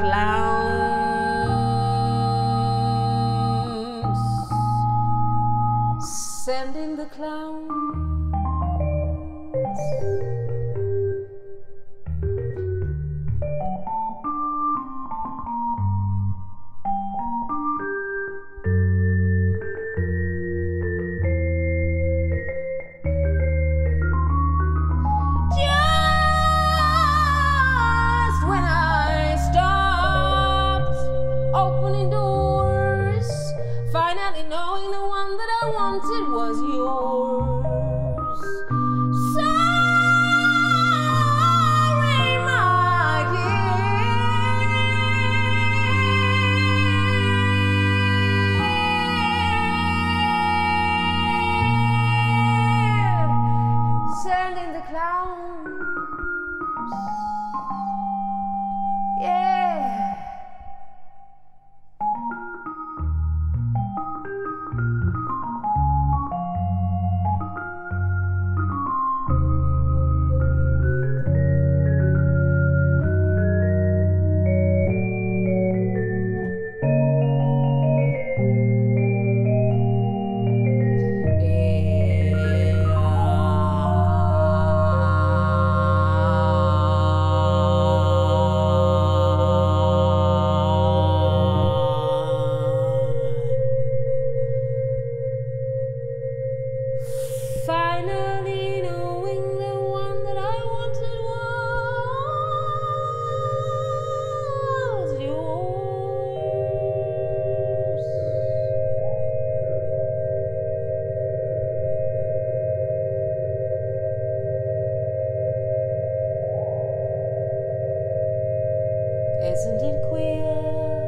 clowns. Send in the clowns. Opening doors, finally knowing the one that I wanted was yours. Sorry, my kid. Send in the clowns. Yeah. Finally knowing the one that I wanted was yours. Isn't it queer?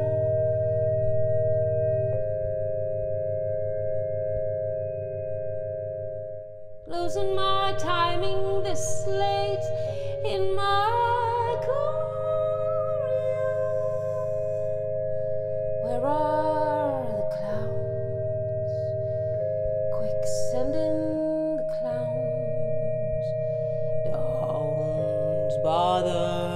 Losing my timing this late in my career. Where are the clowns? Quick, send in the clowns. Don't bother